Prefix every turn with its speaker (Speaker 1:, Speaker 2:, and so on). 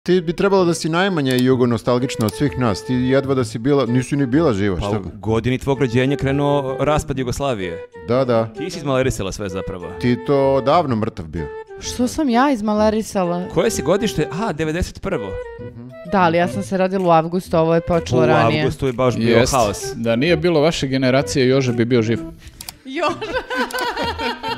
Speaker 1: Ti bi trebalo da si najmanje jugonostalgična od svih nas. Ti jedva da si bila, nisi ni bila živa.
Speaker 2: Pa u godini tvog rođenja krenuo raspad Jugoslavije.
Speaker 1: Da.
Speaker 2: Ti si izmalerisala sve zapravo.
Speaker 1: Ti to davno mrtav bio.
Speaker 3: Što sam ja izmalerisala?
Speaker 2: Koje si godište? 91.
Speaker 3: Da, ali ja sam se rodila u avgustu, ovo je počelo ranije.
Speaker 2: U avgustu je baš bio haos.
Speaker 4: Da nije bilo vaše generacije, Jože bi bio živ.
Speaker 3: Jože!